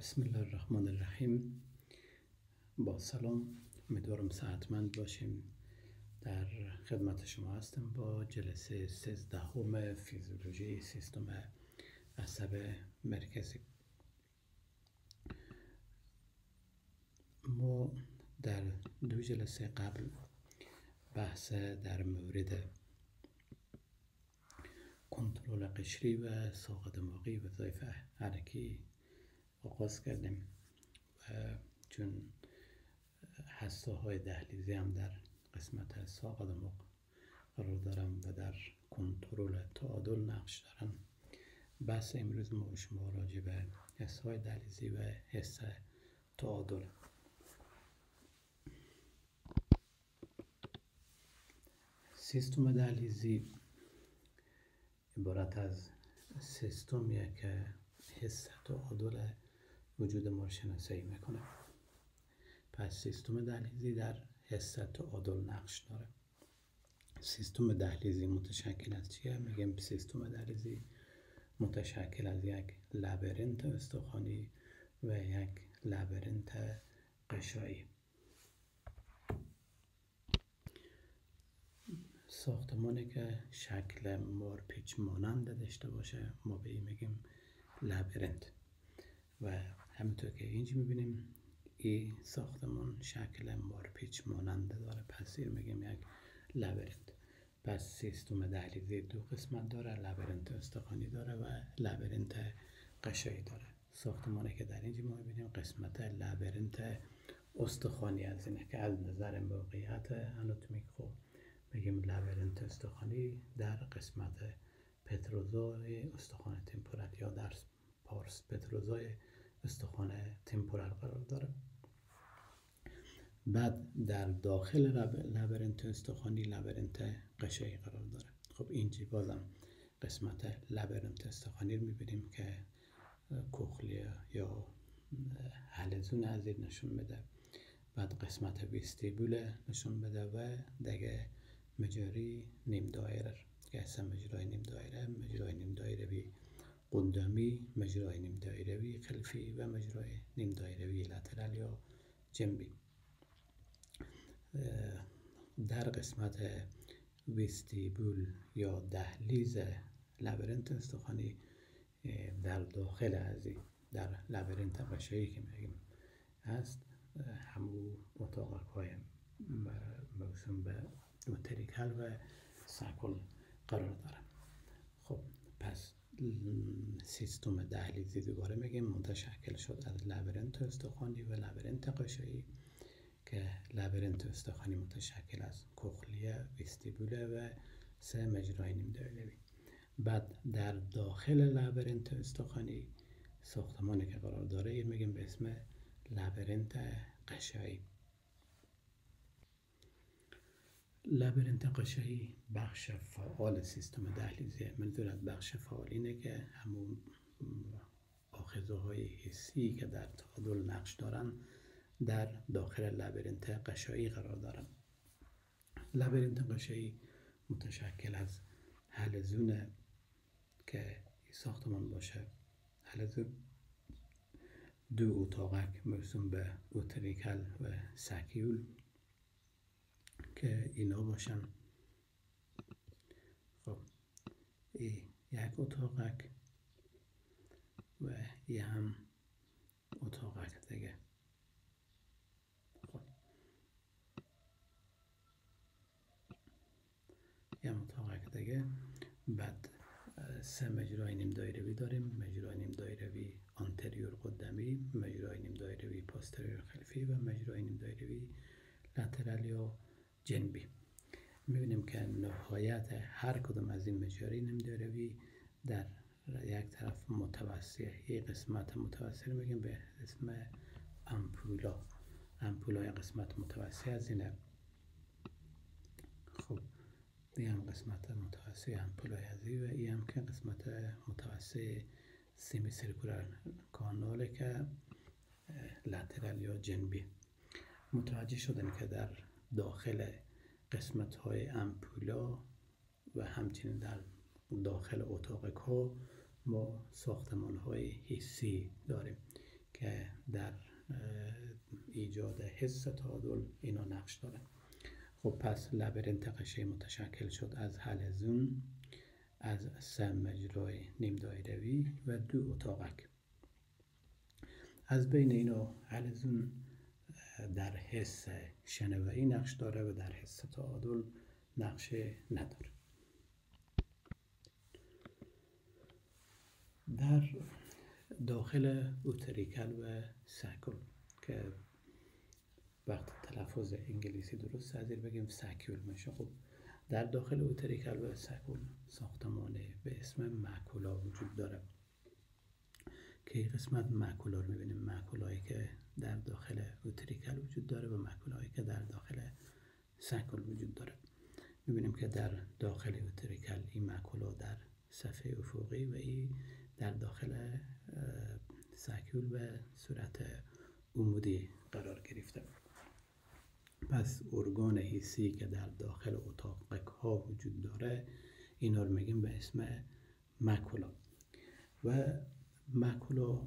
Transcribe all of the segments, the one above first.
بسم الله الرحمن الرحیم. با سلام، امیدوارم صحتمند باشیم. در خدمت شما هستم با جلسه 13 فیزیولوژی سیستم عصب مرکزی. ما در 2 جلسه قبل بحث در مورد کنترل قشری و ساق دماغی و وظایف حرکی آغاز کردیم و چون هسته‌های دهلیزی هم در قسمت ساق دماغ قرار دارم و در کنترل تعادل نقش دارن، بحث امروز ما شما راجع به حس‌های دهلیزی و حس تعادل. سیستم دهلیزی عبارت از سیستمیه که حس تعادل وجود ما رو شناسایی میکنه. پس سیستم دهلیزی در حس تعادل نقش داره. سیستم دهلیزی متشکل از چیه؟ میگیم سیستم دهلیزی متشکل از یک لبرنت استخوانی و یک لبرنت قشایی. ساختمانی که شکل مارپیچ مانند داشته باشه ما به این میگیم لبرنت و همونطور که اینجا میبینیم این ساختمان شکل مارپیچ مانند داره، پس این میگیم یک لبرنت. پس سیستم دهلیزی 2 قسمت داره، لبرنت استخوانی داره و لبرنت قشایی داره. ساختمانی که در اینجا ما میبینیم قسمت لبرنت استخوانی از اینه که از نظر موقعیت آناتومیک خوب میگیم لبرنت استخوانی در قسمت پتروزای استخوان تمپورال یا در پارس پتروزای استخوان تمپورال قرار داره. بعد در داخل لبرنت استخوانی لبرنت قشایی قرار داره. خب اینجا بازم قسمت لبرنت استخوانی رو میبینیم که کوخلیا یا حلزون از این نشون میده. بعد قسمت ویستیبول نشون میده و دیگه مجاری نیم دایره که اصلا مجرای نیم دایره، مجرای نیم دایروی قدامی، مجرای نیم دایروی خلفی و مجرای نیم دایروی لترال یا جنبی. در قسمت ویستیبول یا دهلیز لبرنت استخوانی در داخل ازی در لبرنت قشایی که میگیم هست همون اتاق‌های موسوم به اوتریکل و ساکول قرار داره. خب پس سیستم دهلیزی دوباره میگیم متشکل شد از لبرنت استخوانی و لبرنت قشایی که لبرنت استخوانی متشکل از کوخلیا، ویستیبول و 3 مجرای نیم دایروی. بعد در داخل لبرنت استخوانی ساختمانی که قرار داره میگیم به اسم لبرنت قشایی. لبرنت قشایی بخش فعال سیستم دهلیزیه. منظور از بخش فعال اینه که همون آخذه های حسی که در تعادل نقش دارن در داخل لبرنت قشایی قرار دارن. لبرنت قشایی متشکل از حلزونه که ساختمان باشه، حلزون 2 اتاقک موسوم به اوتریکل و ساکیول که اینا باشن. خب این یک اتاقک و این هم اتاقک دیگه. خب این اتاقک دیگه. بعد 3 مجرای نیم دایروی داریم، مجرای نیم دایروی آنتریور قدمی، مجرای نیم دایروی پاستریور خلفی و مجرای نیم دایروی لترال یا جنبی. میبینیم که نهایت هر کدوم از این مجاری نیم دایروی در یک طرف متوسطه. یک قسمت متوسط میگیم به اسم امپولا. امپولای قسمت متوسط از اینه. خب این هم قسمت متوسط امپولای از این و این هم که قسمت متوسط سیمی سیرکولار کاناله که لترال یا جنبی. متوجه شدن که در داخل قسمت های امپولا و همچنین در داخل اتاقک ها ما ساختمان های حسی داریم که که در ایجاد حس تعادل اینا نقش داره. خب پس لبرنت قشری متشکل شد از حلزون، از 3 مجرای نیم دایروی و 2 اتاقک. از بین اینا حلزون در حس شنوایی نقش داره و در حس تعادل نقش نداره. در داخل اوتریکل و ساکول که وقت تلفظ انگلیسی درست از بگیم ساکول میشه. خب در داخل اوتریکل و ساکول ساختمانی به اسم ماکولا وجود داره که این قسمت ماکولا رو میبینیم، ماکولایی که در داخل اوتریکل وجود داره و ماکولایی که در داخل ساکول وجود داره. میبینیم که در داخل اوتریکل این ماکولا در صفحه افقی و این در داخل ساکول به صورت عمودی قرار گرفته. پس ارگان حسی که در داخل اتاقک ها وجود داره اینا رو میگیم به اسم ماکولا. و ماکولا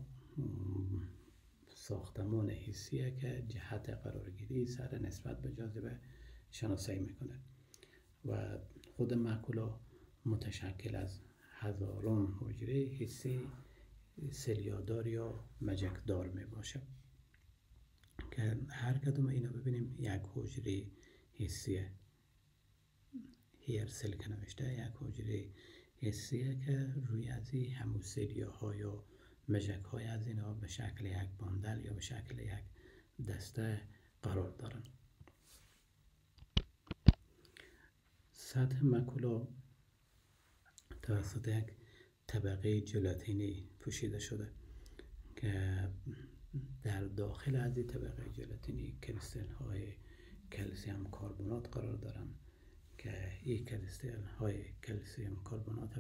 ساختمان حسیه که جهت قرارگیری سر نسبت به جاذبه شناسایی میکنه و خود ماکولا متشکل از هزاران حجره حسی سلیادار یا مجکدار می باشه که هر کدوم اینا ببینیم یک حجره حسیه، هیر سل که نوشته، یک حجره حسیه که روی از این همون سلیاها یا مژک های از اینا به شکل یک باندل یا به شکل یک دسته قرار دارن. سطح ماکولا توسط یک طبقه ژلاتینی پوشیده شده که در داخل از این طبقه ژلاتینی کریستال های کلسیم کربنات قرار دارن که این کریستال های کلسیم کربنات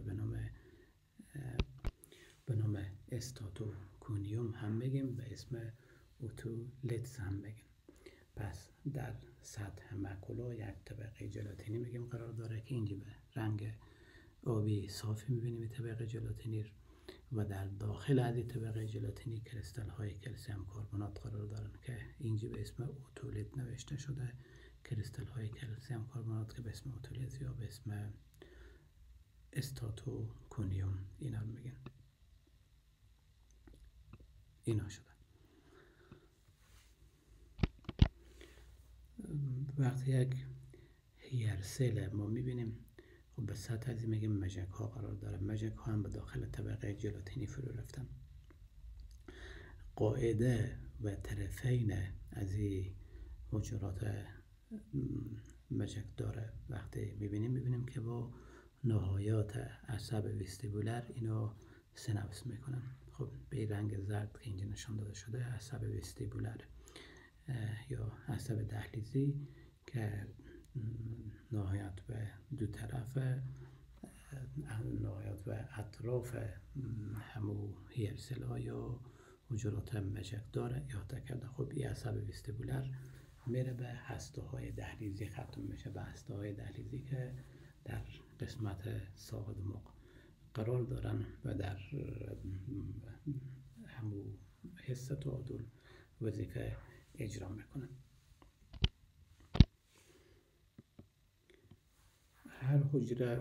به نام استاتوکونیوم هم بگیم، به اسم اوتولیتس هم بگیم. پس در سطح ماکولا یک طبقه ژلاتینی میگیم قرار داره که اینجا به رنگ آبی صافی میبینیم طبقه ژلاتینی و در داخل از این طبقه ژلاتینی کریستال های کلسیم کربنات قرار دارن که اینجا به اسم اوتولیت نوشته شده. کریستال های کلسیم کربنات که به اسم اوتولیت یا به اسم استاتوکونیوم اینا رو میگن. اینا شده. وقتی یک هیرسل ما میبینیم خب به سطح از این میگیم مژک ها قرار داره. مژک ها هم به داخل طبقه ژلاتینی فرو رفتن. قاعده و طرفین از این حجرات مژک داره وقتی میبینیم که با نهایات عصب وستیبولر اینا سیناپس میکنن. خب به رنگ زرد که اینجا نشان داده شده عصب وستیبولر یا عصب دهلیزی که نهایت به دو طرف نهایت و اطراف همو هیرسل ها یا حجرات مژک داره احاطه کرده. خب این عصب وستیبولر میره به هسته های دهلیزی ختم میشه، به هسته های دهلیزی که در قسمت ساق دماغ قرار دارن و در همو حس تعادل وظیفه اجرا میکنن. هر حجره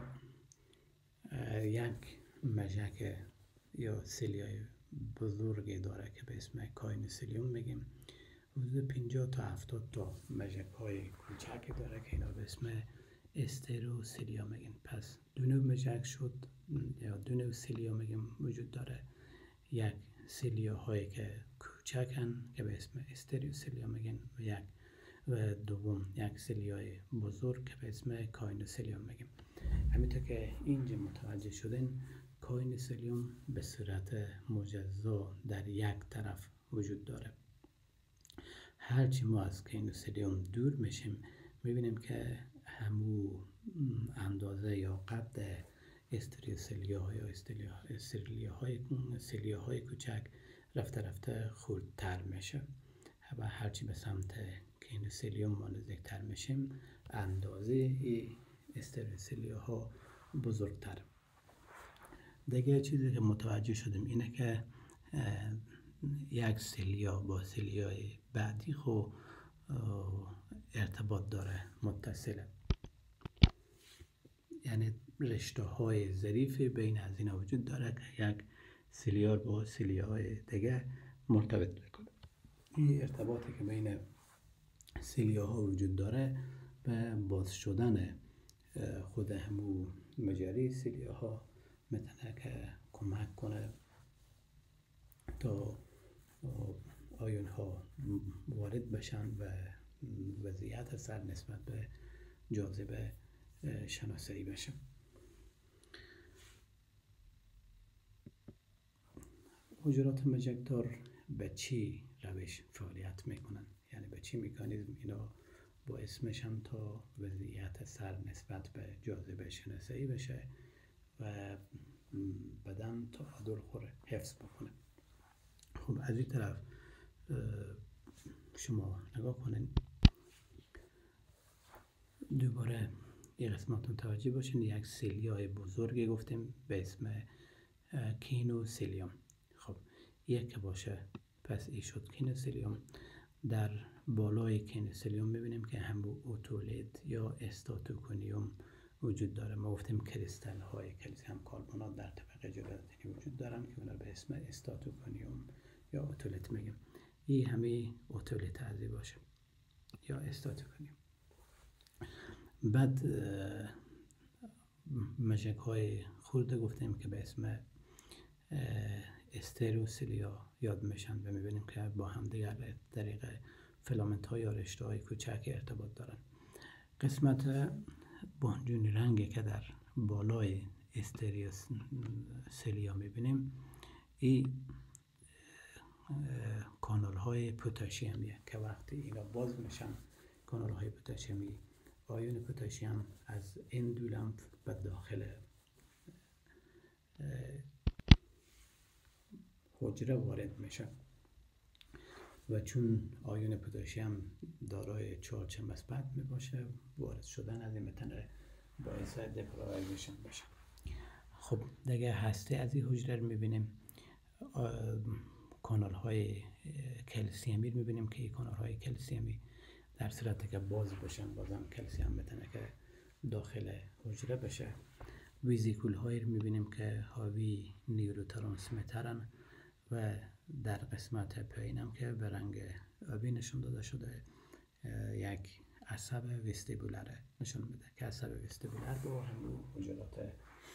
یک مژک یا سلیای بزرگی داره که به اسم کاینوسیلیوم میگیم. حدود 50 تا 70 تا مژک های کوچکی داره که اینا به اسم استروسیلیا میگیم. پس دو نوع مژک شد یا دو نوع سیلیا میگیم وجود داره. یک سیلیا هایی که کوچکن که به اسم استروسیلیا میگن و دوم یک سیلیای بزرگ که به اسم کاینوسیلیوم میگیم. همینطور که اینجا متوجه شدین کاینوسیلیوم به صورت مجزا در یک طرف وجود داره. هرچی ما از کاینوسیلیوم دور میشیم میبینیم که همو اندازه یا قد استریوسیلیا یا سیلیاهای کوچک رفته خردتر میشه و هرچی به سمت کاینوسیلیوم ما نزدیکتر میشیم اندازه ای استریوسیلیاها بزرگتر. دیگه چیزی که متوجه شدیم اینه که یک سلیا با سلیای بعدی خو ارتباط داره، متصله، یعنی رشته های ظریف بین از اینا وجود داره که یک سیلیار با سلیای دیگه مرتبط میکنه. این ارتباطی که بین سلیاها وجود داره به باز شدن خود همو مجاری سلیاها میتونه که کمک کنه تا آیون ها وارد بشن و وضعیت سر نسبت به جاذبه شناسایی بشه. حجرات مجکدار به چی روش فعالیت میکنن؟ یعنی به چی مکانیزم اینا باعث میشن تا وضعیت سر نسبت به جاذبه شناسایی بشه و بدن تعادل خور حفظ بکنه. خب از این طرف شما نگاه کنین، دوباره یه قسمتون توجه باشین، یک سیلیای بزرگی گفتیم به اسم کینوسیلیوم. خب یک که باشه پس ای شد کینوسیلیوم. در بالای کینوسیلیوم میبینیم که همو اوتولید یا استاتوکونیوم وجود داره. ما گفتیم کریستال های کلسیم کربنات در طبقه جلاتینی وجود دارن که اونا به اسم استاتوکونیوم یا اوتولید میگیم. این همه اوتولید ازی باشه یا استاتوکونیوم. بعد مژک های خورده گفتیم که به اسم استروسیلیا یاد میشن و میبینیم که با هم دیگر طریق فیلامنت های یا رشته های کوچک ارتباط دارن. قسمت بانجونی رنگی که در بالای استروسیلیا میبینیم این کانال های پتاسیمیه که وقتی اینا باز میشن، کانال های پتاسیمی، آیون پتاسیم از اندولمف به داخل حجره وارد میشه و چون آیون پتاسیم دارای چارج مثبت میباشه، وارد شدن از این میتونه باعث دپولاریزیشن بشه. خب دیگه هسته از این حجره رو میبینیم، کانال های کلسیمی رو میبینیم که این کانال های کلسیمی در صورتی که باز بشن بازم کلسیم میتونه که داخل حجره بشه. ویزیکول هایی رو میبینیم که حاوی نیوروترانسمیترن و در قسمت پایین هم که به رنگ آبی نشون داده شده یک عصب وستیبولر نشون میده که عصب وستیبولر با همون حجرات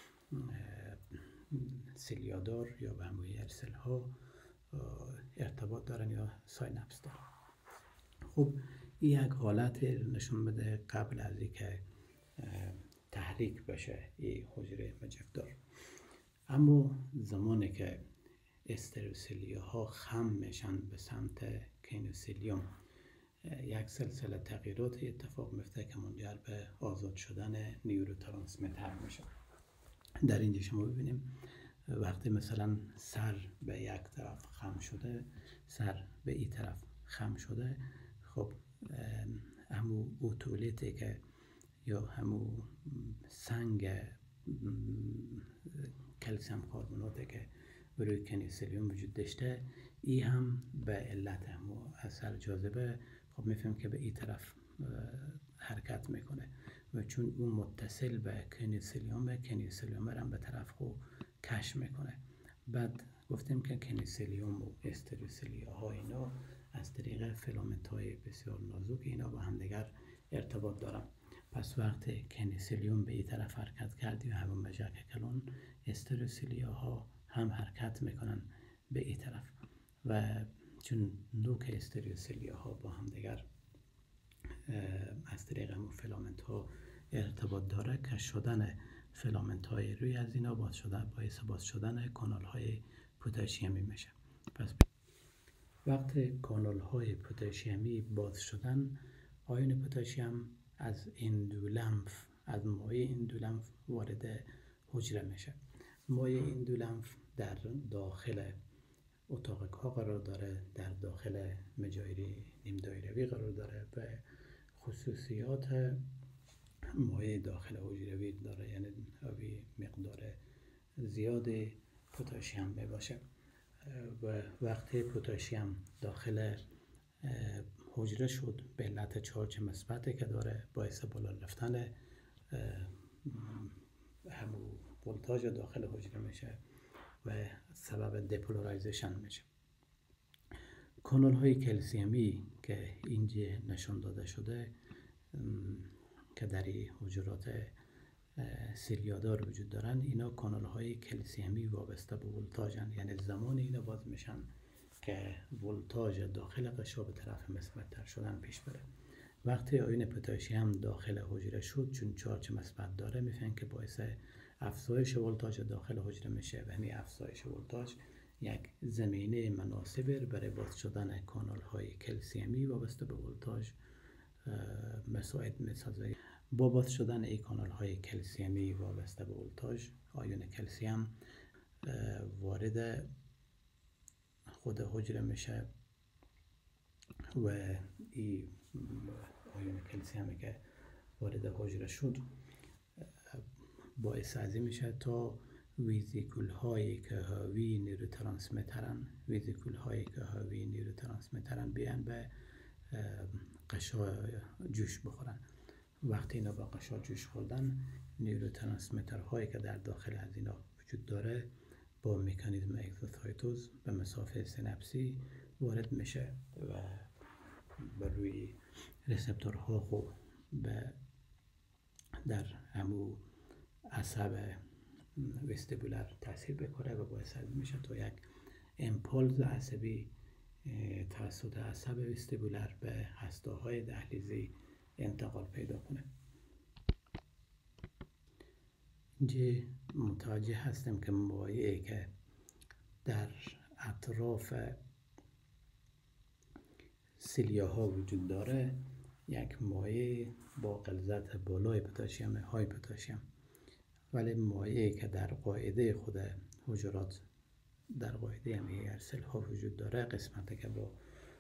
سیلیادار یا به همون ارسل ها ارتباط دارن یا ساینپس دارن. خب این یک حالت نشون میده قبل از اینکه تحریک بشه این حجره مجکدار. اما زمانی که استروسیلیا ها خم میشن به سمت کینوسیلیوم، یک سلسله تغییرات اتفاق میفته که منجر به آزاد شدن نیوروترانسمیتر میشه. در اینجا شما ببینیم وقتی مثلا سر به یک طرف خم شده، سر به این طرف خم شده، خب همو اوتولیتی که یا همو سنگ کلسیم کربناتی که روی کینوسیلیوم وجود داشته، این هم به علت همو اثر جاذبه خب میفهمیم که به این طرف حرکت میکنه و چون اون متصل به کینوسیلیوم هم به طرف خو کش میکنه. بعد گفتیم که کینوسیلیوم و استروسیلیا ها اینا از طریق فیلامنت های بسیار نازک اینا با هم دیگر ارتباط دارن. پس وقتی کینوسیلیوم به این طرف حرکت کردی و همون مژک کلون، استروسیلیا ها هم حرکت میکنن به این طرف و چون نوک استروسیلیا ها با هم دیگر از طریق همون فیلامنت ها ارتباط داره، کش شدن فیلامنت های روی از اینا باعث باز شدن کانال های پتاسیمی میشه. پس وقتی کانال های پتاسیمی باز شدن، آیون پتاسیم از اندولمف، از مایع اندولمف وارد حجره میشه. مایع اندولمف در داخل اتاق ها قرار داره، در داخل مجاری نیم دایروی قرار داره و خصوصیات مایع داخل حجروی داره، یعنی مقدار زیاد پتاسیم باشه. و وقتی پتاسیم داخل حجره شد به علت چارج مثبتی که داره باعث بالا رفتن همون ولتاژ داخل حجره میشه و سبب دپولارایزیشن میشه. کانال های کلسیمی که اینجا نشان داده شده که در حجرات سیلیادار وجود دارن، اینا کانال های کلسیمی وابسته به ولتاژن، یعنی زمان اینا باز میشن که ولتاژ داخل غشا به طرف مثبت تر شدن پیش بره. وقتی آیون پتاسیم داخل حجره شد، چون چارج مثبت داره، میفهمن که باعث افزایش ولتاژ داخل حجره میشه و همین افزایش ولتاژ یک زمینه مناسب برای باز شدن کانال های کلسیمی وابسته به ولتاژ مساعد میسازه. با باز شدن این کانال های کلسیمی وابسته به ولتاژ، آیون کلسیم وارد خود حجره میشه و این آیون کلسیمی که وارد حجره شد باعث ازی میشه تا ویزیکول هایی که حاوی نیروترانسمیترن بیان به غشا جوش بخورن. وقتی اینا با غشا جوش خوردن، نیروترانسمیترهایی که در داخل از اینا وجود داره با مکانیزم اگزوسایتوز به مسافه سینپسی وارد میشه و بر روی رسپتورها خوب در همو عصب وستیبولار تاثیر بکنه و باعث میشه تا یک امپولس عصبی توسط عصب وستیبولار به هسته‌های دهلیزی انتقال پیدا کنه. اینجا متوجه هستیم که مایعی که در اطراف سیلیاها وجود داره یک مایع با غلظت بالای پتاسیم، های پتاسیم، ولی مایعی که در قاعده خود حجرات، در قاعده همه سل ها وجود داره، قسمتی که با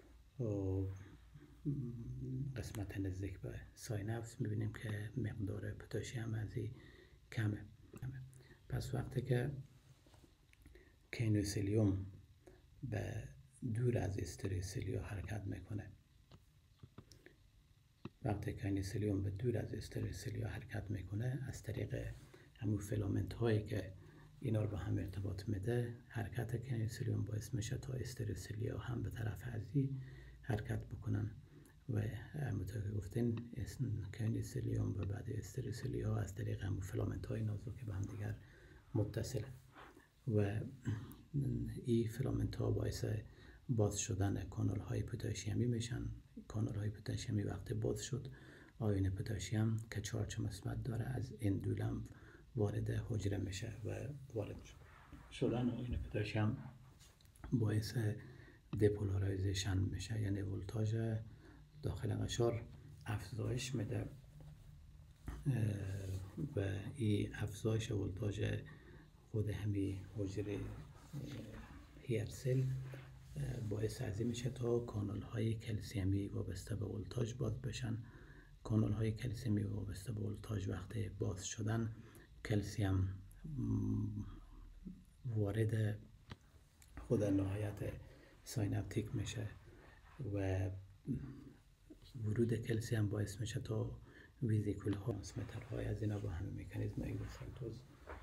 قسمت نزدیک به ساینپس میبینیم که مقدار پتاسیم از این کمه. پس وقتی که کینوسیلیوم به دور از استریسیلیا حرکت میکنه، وقتی کینوسیلیوم به دور از استریسیلیا حرکت میکنه، از طریق همون فیلامنت هایی که اینا رو به هم ارتباط میده، حرکت کینوسیلیوم باعث میشه تا استریسیلیا هم به طرف ازی حرکت بکنن و همونطور که گفتین کینوسیلیوم و بعد استریسیلیا از طریق همون فیلامنت های نازک که به هم دیگر متصله و این فیلامنت ها باعث باز شدن کانال های پتاسیمی میشن. کانال های پتاسیمی وقتی باز شد، آیون پتاسیم که چارج مثبت داره از اندولم وارد حجره میشه و وارد شدن آیون پتاسیم باعث دپولارایزیشن میشه، یعنی ولتاژ داخل غشا افزایش میده و این افزایش ولتاژ خود همین حجره هیرسل باعث ازی میشه تا کانال های کلسیمی وابسته به ولتاژ باز بشن. کانال های کلسیمی وابسته به ولتاژ وقتی باز شدن، کلسیم وارد خود نهایت ساینپتیک میشه و ورود کلسیم باعث میشه تا ویزیکول ها ترانسمیترهای از اینا با همه مکانیزم اگزوسایتوز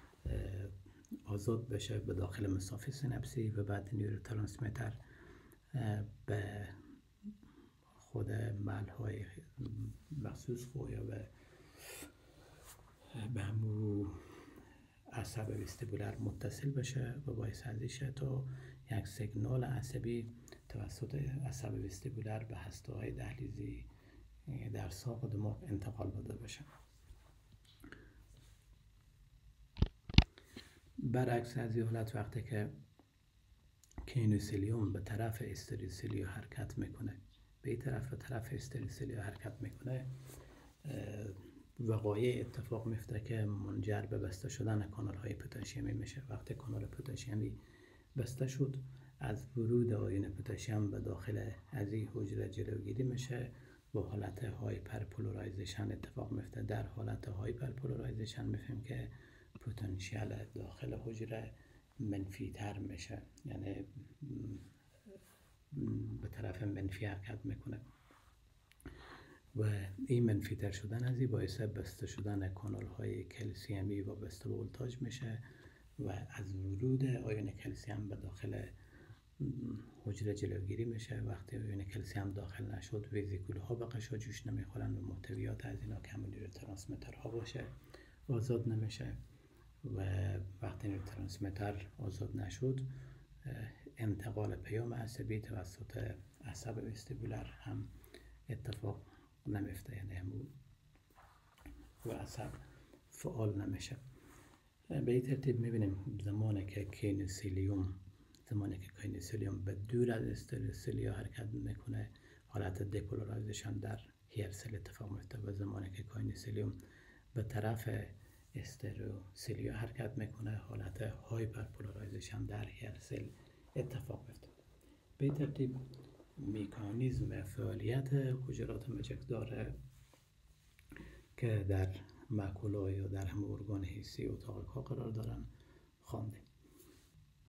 آزاد بشه به داخل مسافه سینپسی و بعد نیوروترانسمیتر به خود محل های مخصوص خود یا به همون عصب وستیبولار متصل بشه و باعث شه تا یک سیگنال عصبی توسط عصب وستیبولار به هسته های دهلیزی در ساق دماغ انتقال داده بشه. برعکس از این حالت، وقتی که کینوسیلیوم به طرف استریسیلیا حرکت میکنه، به طرف استریسیلیا حرکت میکنه، وقایع اتفاق میفته که منجر به بسته شدن کانال های پتاسیمی میشه. وقتی کانال پتاسیمی بسته شد، از ورود آیون پتاسیم به داخل از این حجره جلوگیری میشه، با حالت هایپرپولارایزیشن اتفاق میفته. در حالت هایپرپولارایزیشن میفهمیم که پتانسیل داخل حجره منفی تر میشه، یعنی به طرف منفی حرکت میکنه و این منفی تر شدن از این باعث بسته شدن کانال های کلسیمی و بسته ولتاژ میشه و از ورود آیون کلسیم به داخل حجره جلوگیری میشه. وقتی آیون کلسیم داخل نشد ویزیکول ها به قشا جوش نمیخورن و محتویات از اینا که نیوروترانسمیترها باشه آزاد نمیشه و وقتی نیوروترانسمیتر آزاد نشد انتقال پیام عصبی توسط عصب وستیبولر هم اتفاق نمیفته، یعنی همون و عصب فعال نمیشه. به این ترتیب میبینیم زمانی که کینوسیلیوم به دور از استروسیلیا حرکت میکنه حالت دپولارایزیشن در هیرسل اتفاق میفته و زمانی که کینوسیلیوم به طرف استروسیلیا حرکت میکنه حالت هایپرپولارایزیشن در هیرسل اتفاق میفته. به این ترتیب مکانیزم فعالیت حجرات مجکدار که در ماکولا یا در همه ارگان حسی اتاق ها قرار دارن خواندیم.